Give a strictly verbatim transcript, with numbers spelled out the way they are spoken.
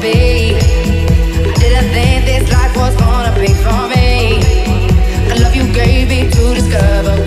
be. I didn't think this life was gonna be for me. The love you gave me to discover